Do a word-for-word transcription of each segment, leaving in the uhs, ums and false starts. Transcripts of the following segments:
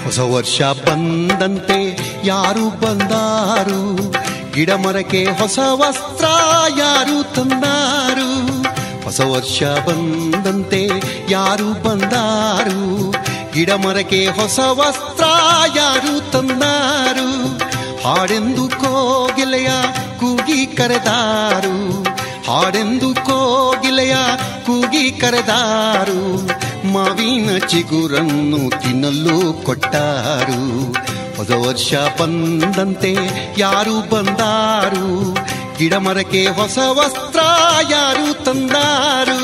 ಹೊಸ ವರ್ಷ ಬಂದಂತೆ ಯಾರು ಬಂದಾರು, ಗಿಡ ಮರಕ್ಕೆ ಹೊಸ ವಸ್ತ್ರ ಯಾರು ತಂದಾರು. ಹೊಸ ವರ್ಷ ಬಂದಂತೆ ಯಾರು ಬಂದಾರು, ಗಿಡ ಮರಕ್ಕೆ ಹೊಸ ವಸ್ತ್ರ ಯಾರು ತಂದಾರು. ಹಾಡೆಂದು ಕೋಗಿಲೆಯ ಕೂಗಿ ಕರೆದಾರು, ಹಾಡೆಂದು ಕೋಗಿಲೆಯ ಕೂಗಿ ಕರೆದಾರು. ಮಾವಿನ ಚಿಗುರನ್ನು ತಿನ್ನಲು ಕೊಟ್ಟಾರು. ಹೊಸ ವರ್ಷ ಬಂದಂತೆ ಯಾರು ಬಂದಾರು, ಗಿಡ ಮರಕ್ಕೆ ಹೊಸ ವಸ್ತ್ರ ಯಾರು ತಂದಾರು.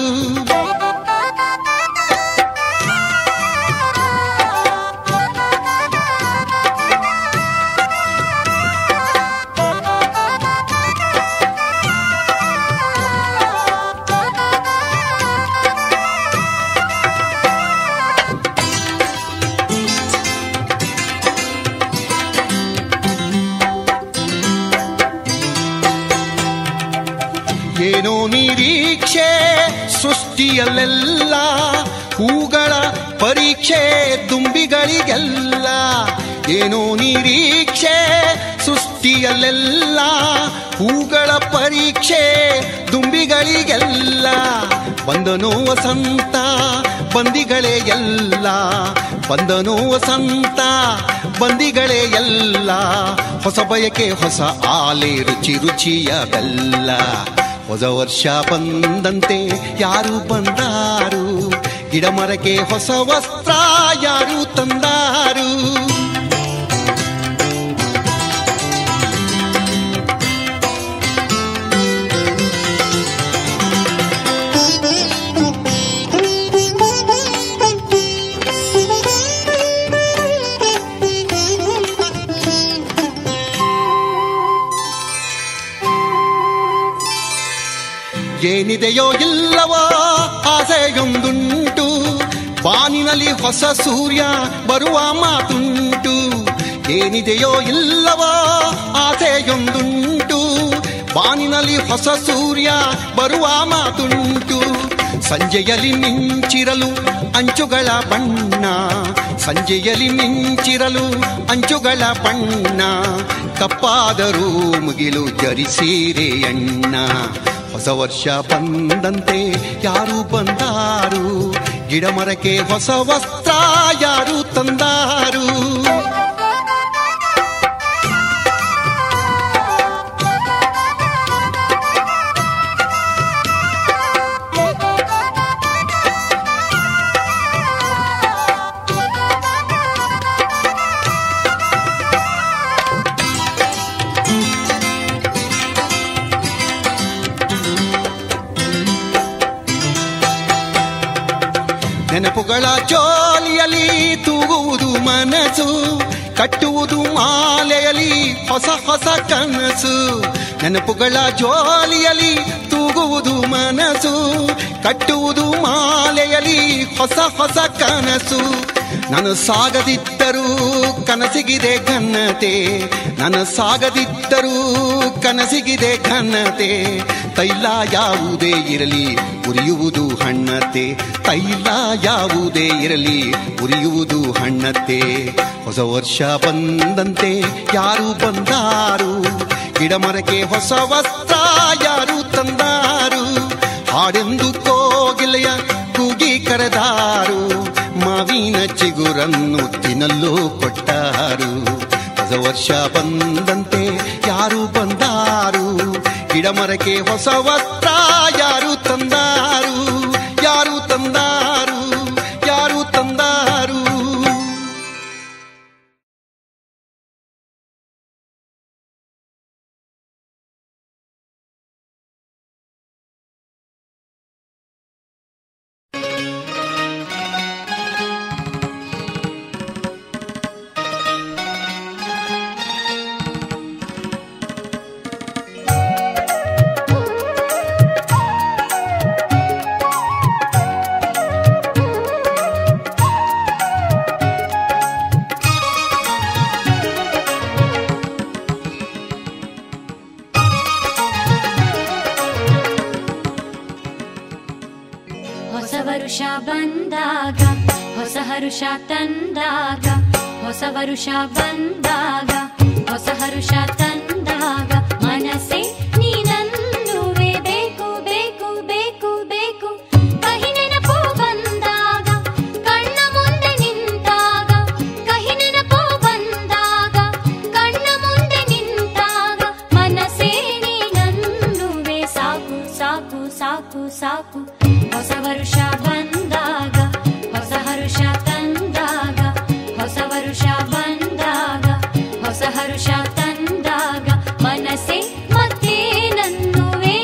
ಏನೋ ನಿರೀಕ್ಷೆ ಸೃಷ್ಟಿಯಲ್ಲೆಲ್ಲ, ಹೂಗಳ ಪರೀಕ್ಷೆ ದುಂಬಿಗಳಿಗೆಲ್ಲ. ಏನೋ ನಿರೀಕ್ಷೆ ಸೃಷ್ಟಿಯಲ್ಲೆಲ್ಲ, ಹೂಗಳ ಪರೀಕ್ಷೆ ದುಂಬಿಗಳಿಗೆಲ್ಲ. ಬಂದನೋ ವಸಂತ ಬಂದಿಗಳೇ ಎಲ್ಲ, ಬಂದನೋ ವಸಂತ ಬಂದಿಗಳೇ ಎಲ್ಲ. ಹೊಸ ಬಯಕೆ ಹೊಸ ಆಲೆ ರುಚಿ ರುಚಿಯ ಬೆಲ್ಲ. ಹೊಸ ವರ್ಷ ಬಂದಂತೆ ಯಾರು ಬಂದಾರು, ಗಿಡ ಮರಕ್ಕೆ ಹೊಸ ವಸ್ತ್ರ ಯಾರು ತಂದಾರು. ಏನಿದೆಯೋ ಇಲ್ಲವೋ ಆಸೆಯೊಂದುಂಟು, ಬಾನಿನಲ್ಲಿ ಹೊಸ ಸೂರ್ಯ ಬರುವ ಮಾತುಂಟು. ಏನಿದೆಯೋ ಇಲ್ಲವೋ ಆಸೆಯೊಂದುಂಟು, ಬಾನಿನಲ್ಲಿ ಹೊಸ ಸೂರ್ಯ ಬರುವ ಮಾತುಂಟು. ಸಂಜೆಯಲ್ಲಿ ಮಿಂಚಿರಲು ಅಂಚುಗಳ ಬಣ್ಣ, ಸಂಜೆಯಲ್ಲಿ ಮಿಂಚಿರಲು ಅಂಚುಗಳ ಬಣ್ಣ. ಕಪ್ಪಾದರೂ ಮುಗಿಲು ಜರಿಸೀರೆ ಎಣ್ಣ. ಹೊಸ ವರ್ಷ ಬಂದಂತೆ ಯಾರು ಬಂದಾರು, ಗಿಡ ಮರಕ್ಕೆ ಹೊಸ ವಸ್ತ್ರ ಯಾರು ತಂದಾರು. ನೆನಪುಗಳ ಜೋಲಿಯಲ್ಲಿ ತೂಗುವುದು ಮನಸ್ಸು, ಕಟ್ಟುವುದು ಮಾಲೆಯಲ್ಲಿ ಹೊಸ ಹೊಸ ಕನಸು. ನೆನಪುಗಳ ಜೋಲಿಯಲ್ಲಿ ತೂಗುವುದು ಮನಸ್ಸು, ಕಟ್ಟುವುದು ಮಾಲೆಯಲ್ಲಿ ಹೊಸ ಹೊಸ ಕನಸು. ನಾನು ಸಾಗದಿದ್ದರೂ ಕನಸಿಗಿದೆ ಘನತೆ, ನಾನು ಸಾಗದಿದ್ದರೂ ಕನಸಿಗಿದೆ ಘನತೆ. ತೈಲ ಯಾವುದೇ ಇರಲಿ ಉರಿಯುವುದು ಹಣ್ಣತೆ, ತೈಲ ಯಾವುದೇ ಇರಲಿ ಉರಿಯುವುದು ಹಣ್ಣತೆ. ಹೊಸ ವರ್ಷ ಬಂದಂತೆ ಯಾರು ಬಂದಾರು, ಗಿಡ ಮರಕ್ಕೆ ಹೊಸ ವಸ್ತ್ರ ಯಾರು ತಂದಾರು. ಹಾಡೆಂದು ಕೋಗಿಲೆಯ ಕೂಗಿ ಕರೆದಾರು, ಮಾವಿನ ಚಿಗುರನ್ನು ತಿನ್ನಲು ಕೊಟ್ಟಾರು. ಹೊಸ ವರ್ಷ ಬಂದಂತೆ ಯಾರು ಬಂದಾರು, ಗಿಡ ಮರಕ್ಕೆ ಹೊಸ ವಸ್ತ್ರ ಯಾರು ತಂದಾರು, ಯಾರು ತಂದಾರು, ಯಾರು ತಂದಾರು. ಹೊಸ ವರುಷ ಬಂದಾಗ ಹೊಸ ಹರುಷ ತಂದಾಗ ಹೊಸ ವರುಷ ಬಂದಾಗ ಹೊಸ ಹರುಷ ತಂದಾಗ ಮನಸ್ಸೇ ನೀನನ್ನುವೆ ಬೇಕು ಬೇಕು ಬೇಕು ಬೇಕು ಕಹಿ ನೆನಪು ಬಂದಾಗ ಕಣ್ಣ ಮುಂದೆ ನಿಂತಾಗ ಕಹಿ ನೆನಪು ಬಂದಾಗ ಕಣ್ಣ ಮುಂದೆ ನಿಂತಾಗ ಮನಸ್ಸೇ ನೀನನ್ನುವೆ ಸಾಕು ಸಾಕು ಸಾಕು ಸಾಕು ಹೊಸ ವರುಷ ಬಂದಾಗ ಹೊಸ ಹರುಷ ತಂದಾಗ ಹೊಸ ವರುಷ ಬಂದಾಗ ಹೊಸ ಹರುಷ ತಂದಾಗ ಮನಸ್ಸೇ ಮತ್ತೆ ನನ್ನುವೇ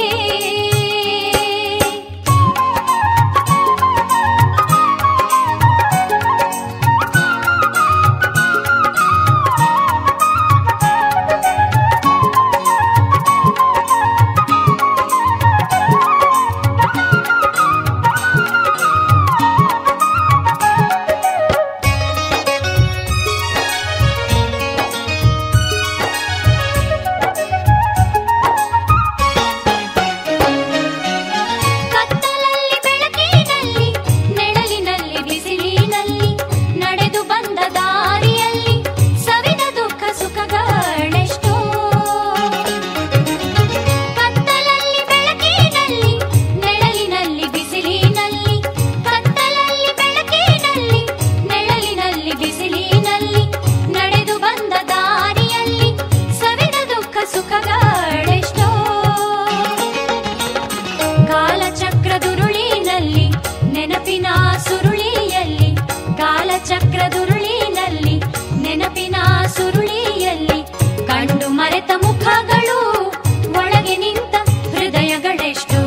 ಚಕ್ರದುರುಳಿನಲ್ಲಿ ನೆನಪಿನ ಸುರುಳಿಯಲ್ಲಿ ಕಂಡು ಮರೆತ ಮುಖಗಳು ಒಳಗೆ ನಿಂತ ಹೃದಯಗಳೆಷ್ಟು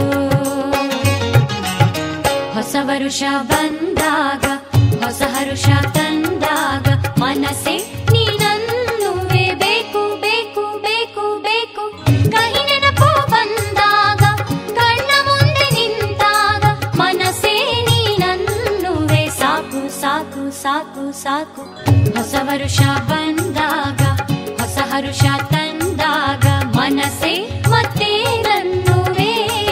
ಹೊಸ ವರುಷ ಬಂದಾಗ ಹೊಸ ಹರುಷ ತಂದಾಗ ಮನಸ್ಸೇ ನೀನನ್ನುವೆ ಬೇಕು ಬೇಕು ಬೇಕು ಬೇಕು ಕಹಿ ನೆನಪು ಬಂದಾಗ ಕಣ್ಣ ಮುಂದೆ ನಿಂತಾಗ ಮನಸ್ಸೇ ನೀನನ್ನುವೆ ಸಾಕು ಸಾಕು ಸಾಕು ಸಾಕು ಹೊಸ ವರುಷ ಬಂದಾಗ ಹೊಸ ಹರುಷ ತಂದಾಗ ಮನಸ್ಸೇ ಮತ್ತೆ ನನ್ನುವೇ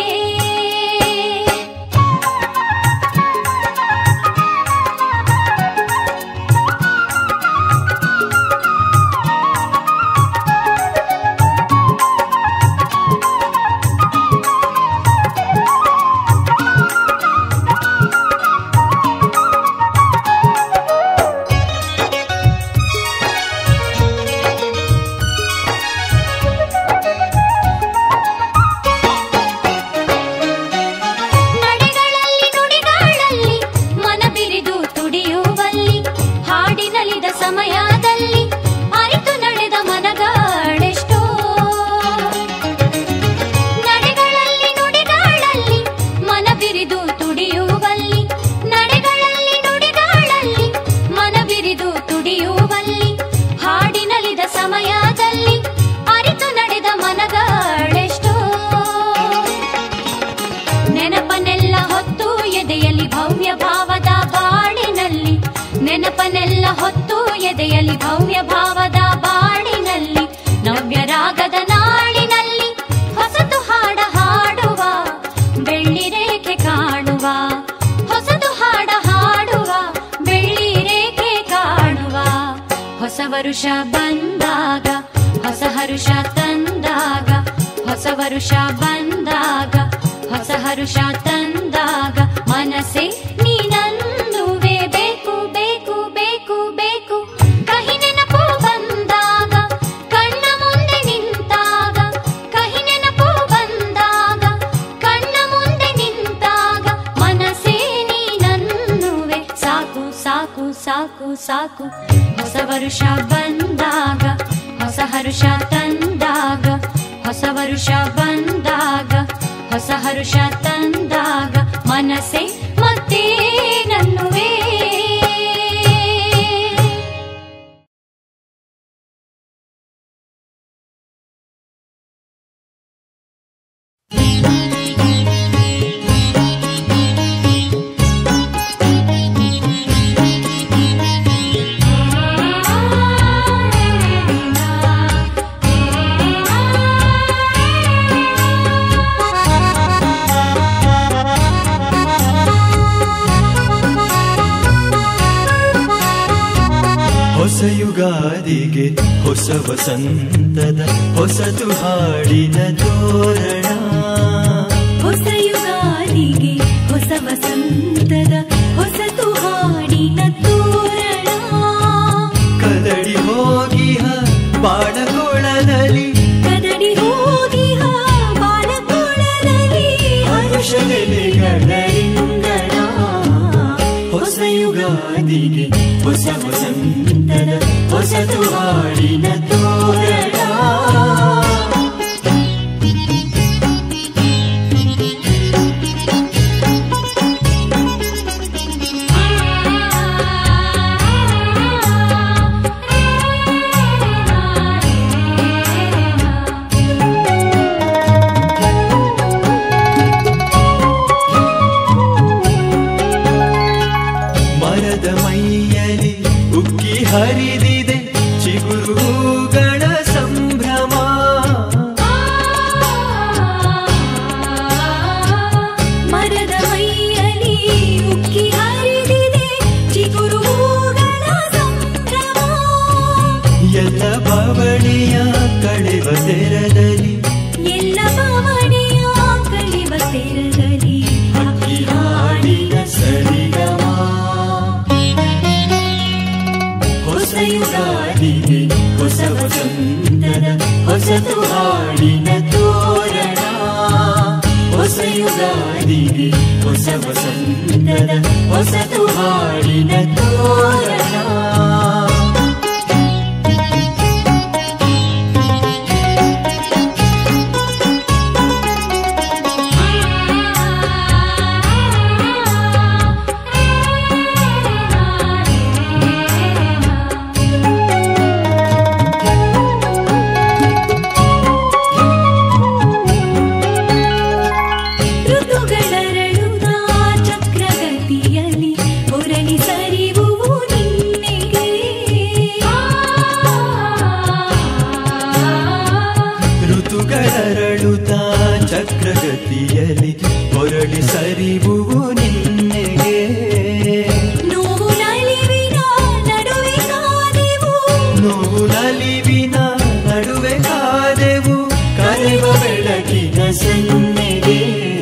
ಸಮಯದಲ್ಲಿ ಅರಿತು ನಡೆದ ಮನಗಳೆಷ್ಟೋ ನಡೆಗಳಲ್ಲಿ ನುಡಿಗಳಲ್ಲಿ ಮನ ಬಿರಿದು ತುಡಿಯುವಲ್ಲಿ ನಡೆಗಳಲ್ಲಿ ನುಡಿಗಳಲ್ಲಿ ಮನ ಬಿರಿದು ತುಡಿಯುವಲ್ಲಿ ಹಾಡಿನಲಿದ ಸಮಯದಲ್ಲಿ ಅರಿತು ನಡೆದ ಮನಗಳೆಷ್ಟೋ ನೆನಪನೆಲ್ಲ ಹೊತ್ತು ಎದೆಯಲ್ಲಿ ಭವ್ಯ ಭಾವದ ಬಾಳಿನಲ್ಲಿ ನೆನಪನೆಲ್ಲ ಹೊತ್ತು ಎದೆಯಲ್ಲಿ ಭವ್ಯ ಭಾವದ ಬಾಳಿನಲ್ಲಿ ನವ್ಯ ರಾಗದ ನಾಳಿನಲ್ಲಿ ಹೊಸತು ಹಾಡ ಹಾಡುವ ಬೆಳ್ಳಿ ರೇಖೆ ಕಾಣುವ ಹೊಸತು ಹಾಡ ಹಾಡುವ ಬೆಳ್ಳಿ ರೇಖೆ ಕಾಣುವ ಹೊಸ ವರುಷ ಬಂದಾಗ ಹೊಸ ಹರುಷ ತಂದಾಗ ಹೊಸ ವರುಷ ಬಂದಾಗ ಹೊಸ ಹರುಷ ತಂದಾಗ ಮನಸ್ಸೇ ನೀನನ್ನುವೆ ಬೇಕು ಬೇಕು ಬೇಕು ಬೇಕು ಕಹಿ ನೆನಪು ಬಂದಾಗ ಕಣ್ಣ ಮುಂದೆ ನಿಂತಾಗ ಕಹಿ ನೆನಪು ಬಂದಾಗ ಕಣ್ಣ ಮುಂದೆ ನಿಂತಾಗ ಮನಸ್ಸೇ ನೀನನ್ನುವೆ ಸಾಕು ಸಾಕು ಸಾಕು ಸಾಕು ಹೊಸ ವರುಷ ಬಂದಾಗ ಹೊಸ ಹರುಷ ತಂದಾಗ ಹೊಸ ವರುಷ ಬಂದಾಗ ಹೊಸ ಹರುಷ ತಂದಾಗ ಮನಸ್ಸೇ ಮತ್ತೆ ನನ್ನುವೇ Thank you. ಯುಗಾದಿಗೆ ಹೊಸ ವಸಂತದ ಹೊಸತು ಹಾಡಿನ ತೋರಣ. ಹೊಸ ಯುಗಾದಿಗೆ ಹೊಸ ವಸಂತದ ಹೊಸತು ಹಾಡಿನ ತೋರಣ. ಕದಡಿ ಹೋಗಿಹ ಬಾಳಕೊಳದಲ್ಲಿ ಕದಡಿ ಹೋಗಿಹ ಬಾಳಕೊಳದಲ್ಲಿ ಹರುಷನೆಲೆಗಳ ರಿಂಗಣ. ಹೊಸ ಯುಗಾದಿಗೆ ಹೊಸ ವಸಂತದ ಹೊಸತು ಹಾಡಿನ ತೋರಣ. ಹರಿದಿದೆ ಚಿಗುರುಗಳ ಸಂಭ್ರಮ. ಮರದ ಮೈಯಲಿ ಉಕ್ಕಿ ಹರಿದಿದೆ ಚಿಗುರುಗಳ ಸಂಭ್ರಮ. ಎಲ್ಲ ಬವಣೆಯ ಕಳೆವ ತೆರದಲ್ಲಿ ಎಲ್ಲ ಬವಣೆಯ ಕಳೆವ ತೆರದಲ್ಲಿ ಹಕ್ಕಿ ಹಾಡಿನ ಸರಿಗಮ. ಹೊಸ ಯುಗಾದಿಗೆ ಹೊಸ ವಸಂತದ ಹೊಸತು ಹಾಡಿನ ತೋರಣ. ಹೊಸ ಯುಗಾದಿಗೆ ಹೊಸ ವಸಂತದ ಹೊಸತು ಹಾಡಿನ ತೋರಣ. ಋತುಗಳರಳುತ್ತಾ ಚಕ್ರಗತಿಯಲ್ಲಿ ಹೊರಳಿ ಸರಿವುವು ನಿನ್ನೆಗೆ. ನೋವು ನಲಿವಿನ ನಡುವೆ ಕಾದೆವು ನೋವು ನಲಿವಿನ ನಡುವೆ ಕಾದೆವು ಕರೆವ ಬೆಳಕಿನ ಸನ್ನೆಗೆ.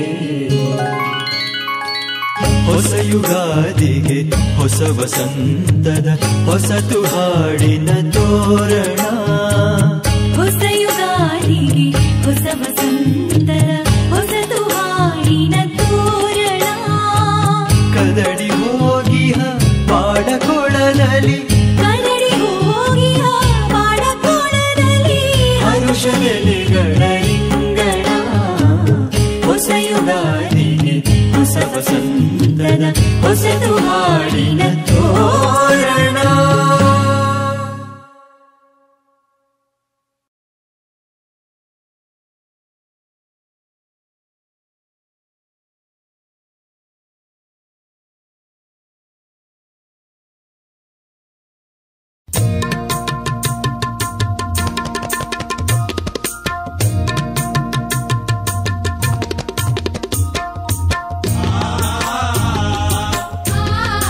ಹೊಸ ಯುಗಾದಿಗೆ ಹೊಸ ವಸಂತದ ಹೊಸತು ಹಾಡಿನ ತೋರಣ. ಹೊಸ ಯುಗಾದಿಗೆ ಹೊಸ ವಸಂತದ ಹೊಸತು ಹಾಡಿನ ತೋರಣ. ಕದಡಿ ಹೋಗಿಹ ಬಾಳಕೊಳದಲ್ಲಿ ಕದಡಿ ಹೋಗಿಹ ಬಾಳಕೊಳದಲ್ಲಿ ಹರುಷನೆಲೆಗಳ ರಿಂಗಣ. ಹೊಸ ಯುಗಾದಿಗೆ ಹೊಸ ವಸಂತದ ಹೊಸತು ಹಾಡಿನ ತೋರಣ. ಆ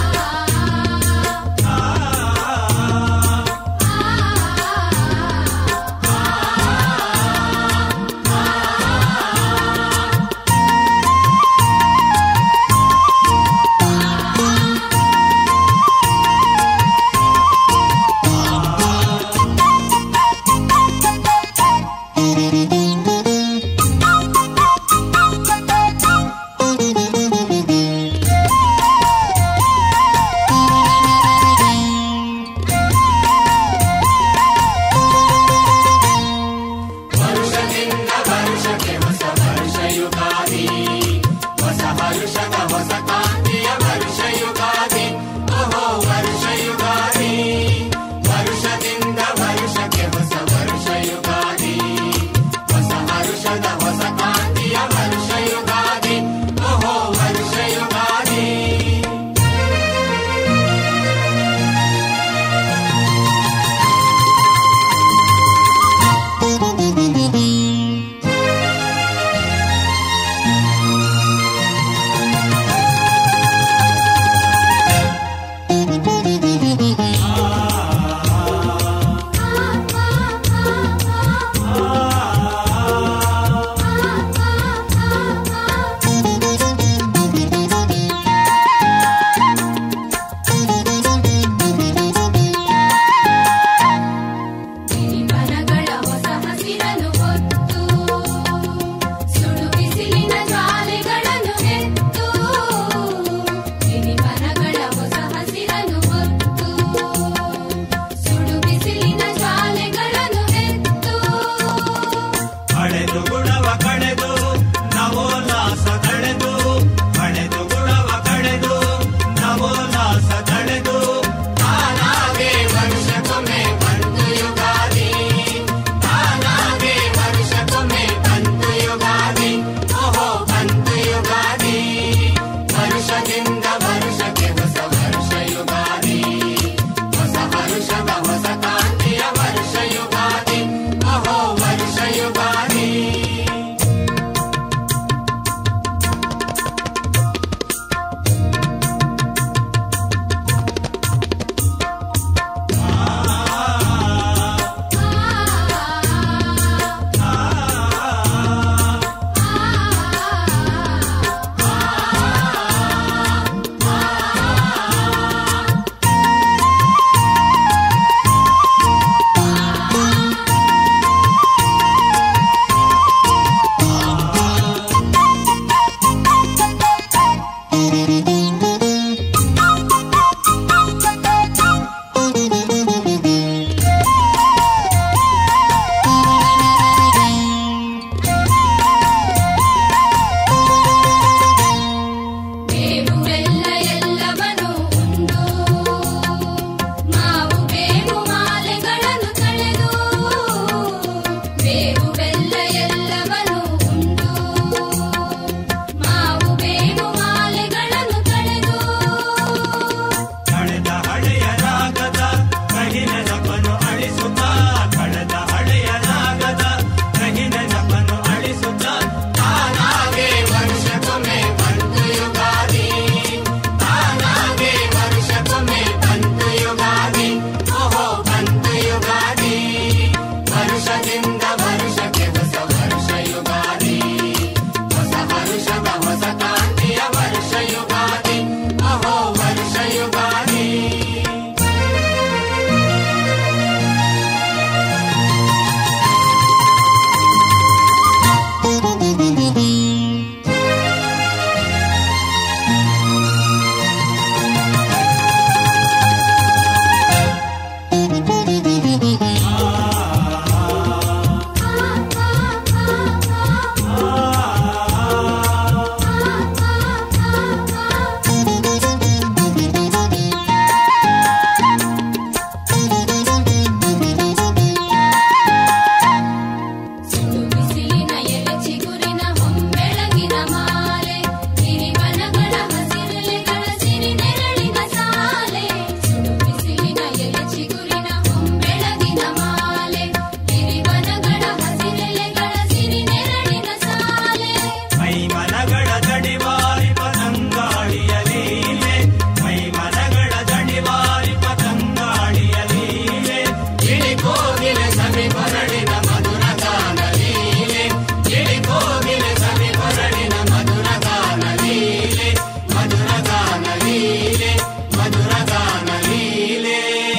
ಸವಿ ಕೊರಳಿನ ಮಧುರ ಗಾನ ಲೀಲೆ ಗಿಳಿ ಕೋಗಿಲೆ ಸವಿ ಕೊರಳಿನ ಮಧುರ ಗಾನ ಲೀಲೆ ಮಧುರ ಗಾನ ಲೀಲೆ ಮಧುರ ಗಾನ ಲೀಲೆ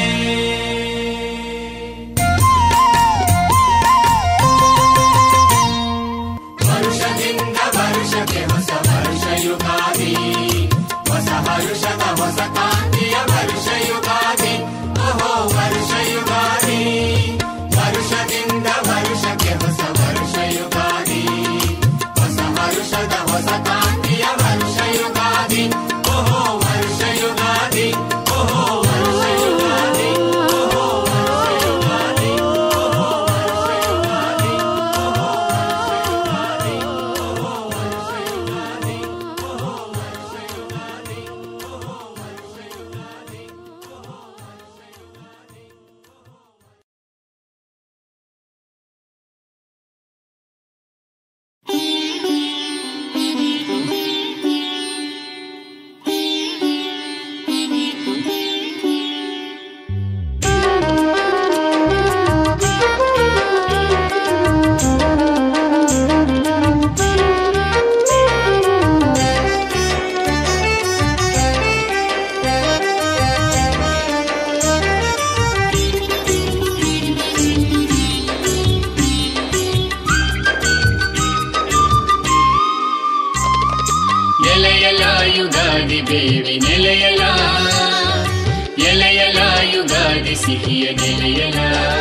ವರುಷದಿಂದ ವರುಷಕ್ಕೆ ಹೊಸ ವರುಷ ಯುಗಾದಿ ಹೊಸ ಹರುಷದ ಹೊಸ ಕಾಂತಿಯ ವರುಷ ಯುಗಾದಿ ಓಹೋ ವರುಷ ಯುಗಾದಿ ವರುಷದಿಂದ ವರುಷಕ್ಕೆ ಹೊಸ ವರುಷ ಯುಗಾದಿ ಹೊಸ ಹರುಷದ ಹೊಸ ಕಾಂತಿಯ ವರುಷ ಯುಗಾದಿ ಓಹೋ ವರುಷ ಯುಗಾದಿ ಓಹೋ ವರುಷ ಯುಗಾದಿ ಓಹೋ ವರುಷ ಯುಗಾದಿ ಓಹೋ ವರುಷ ಯುಗಾದಿ ಓಹೋ ವರುಷ ಯುಗಾದಿ ಓಹೋ ವರುಷ ಯುಗಾದಿ ಓಹೋ ವರುಷ ಯುಗಾದಿ ಓಹೋ ಎಲೆಯಲ ಯುಗಾದಿ ಬೇವಿ ನೆಲೆಯಲ ಎಲೆಯಲ ಯುಗಾದಿ ಸಿಹಿಯ ನೆಲೆಯಲ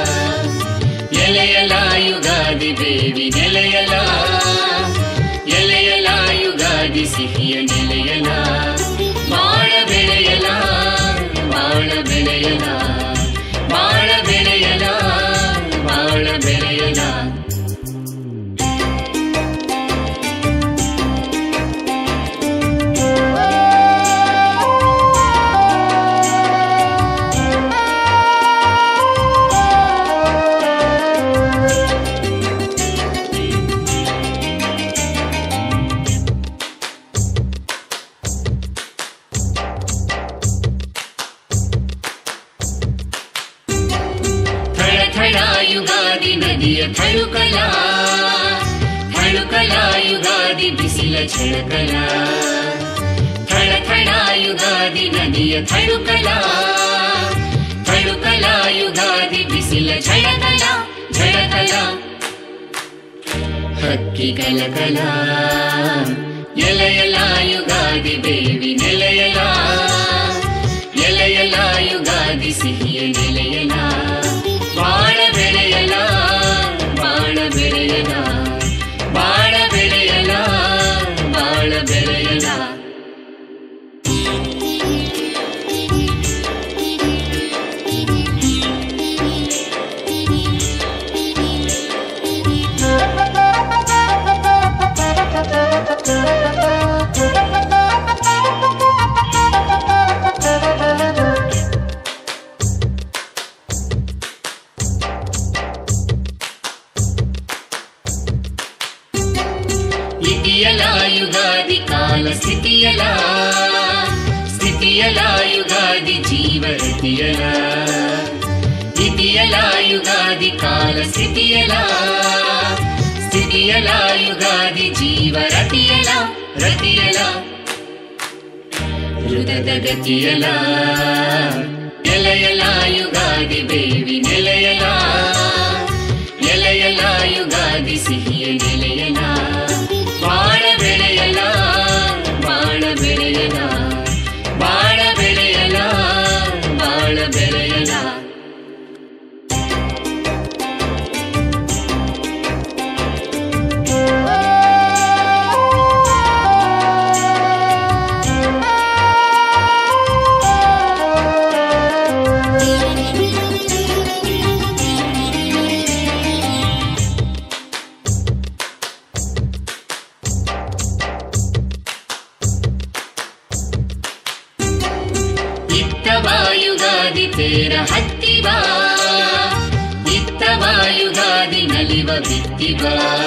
ಎಲೆಯಲ ಯುಗಾದಿ ಬೇವಿ ನೆಲೆಯಲ ಎಲೆಯಲ ಯುಗಾದಿ ಸಿಹಿಯ ನೆಲೆಯಲ ಬಾಳ ಬೆಳೆಯಲ ಬಾಳ ಬೆಳೆಯಲ ಬಾಳ ಬೆಳೆಯಲ ಬಾಳ ಬೆಳೆಯಲ ಯುಗಾದಿ ನದಿಯ ಥಳುಕಲ ಥಳುಕಲ ಯುಗಾದಿ ಬಿಸಿಲ ಛಳಕಲ ಥಳಥಳ ಯುಗಾದಿ ನದಿಯ ಥಳುಕಲ ಥಳುಕಲ ಯುಗಾದಿ ಬಿಸಿಲ ಝಳಕಲ ಝಳಕಲ ಹಕ್ಕಿ ಕಲಕಲ ಎಲೆಯಲ ಯುಗಾದಿ ಬೇವಿ ನೆಲೆಯಲ ಎಲೆಯಲ ಯುಗಾದಿ ಸಿಹಿಯ ನೆಲೆಯಲ ಬಾಳ ಬೆಳೆಯಲ ಬಾಳ ಬೆಳೆಯಲ ಬಾಳ ಬೆಳೆಯಲ ಬಾಳ ಬೆಳೆಯಲ ಸ್ಥಿತಿಯಲ ಯುಗಾದಿ ಕಾಲ ಸ್ಥಿತಿಯಲ ಸ್ಥಿತಿಯಲ ಯುಗಾದಿ ಜೀವರತಿಯಲ ಸ್ಥಿತಿಯಲ ಯುಗಾದಿ ಕಾಲ ಸ್ಥಿತಿಯಲ ಸ್ಥಿತಿಯಲ ಯುಗಾದಿ ಜೀವರತಿಯಲ ರತಿಯಲ ಋತದ ಗತಿಯಲ ಎಲೆಯಲ ಯುಗಾದಿ ಬೇವಿ ನೆಲೆಯಲ ಎಲೆಯಲ ಯುಗಾದಿ ಸಿಹಿಯ ನೆಲೆಯಲ ಬಾಳ ಬೆಳೆಯಲ ಬಾಳ ಬೆಳೆಯಲ ಬಾಳ ಬೆಳೆಯಲ ಬಾಳ ಬೆಳೆಯಲ ಯುಗಾದಿ ತೇರ ಹತ್ತಿವ ಇತ್ತವ ಯುಗಾದಿ ನಲಿವ ಬಿತ್ತಿವ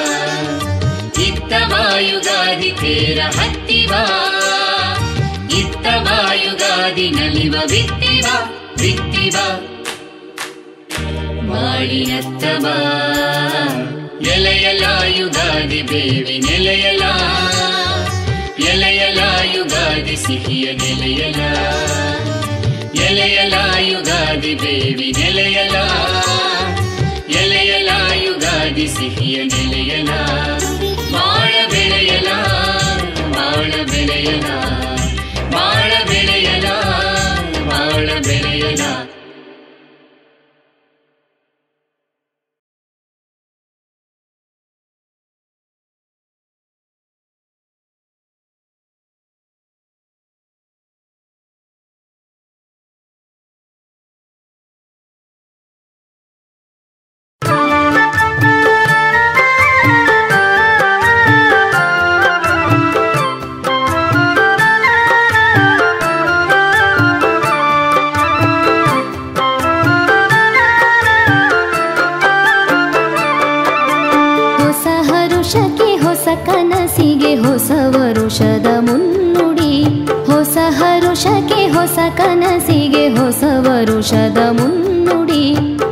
ಇತ್ತವ ಯುಗಾದಿ ತೇರ ಹತ್ತಿವ ಇತ್ತವ ಯುಗಾದಿ ನಲಿವ ಬಿತ್ತಿವ ಬಿತ್ತಿವ ಮಾಡಿನತ್ತ ಬಾ ಎಲೆಯಲ ಯುಗಾದಿ ಬೇವಿ ನೆಲೆಯಲ ಎಲೆಯಲ ಯುಗಾದಿ ಸಿಹಿಯ ನೆಲೆಯಲ ಎಲೆಯಲ ಯುಗಾದಿ ಬೇವಿ ನೆಲೆಯಲ ಎಲೆಯಲ ಯುಗಾದಿ ಸಿಹಿಯ ನೆಲೆಯಲ ಬಾಳ ಬೆಳೆಯಲ ಬಾಳ ಬೆಳೆಯಲ ಬಾಳ ಬೆಳೆಯಲ ಬಾಳ ಬೆಳೆಯಲ. ಕನಸಿಗೆ ಹೊಸ ವರುಷದ ಮುನ್ನುಡಿ ಹೊಸ ಹರುಷಕ್ಕೆ ಹೊಸ ಕನಸಿಗೆ ಹೊಸ ವರುಷದ ಮುನ್ನುಡಿ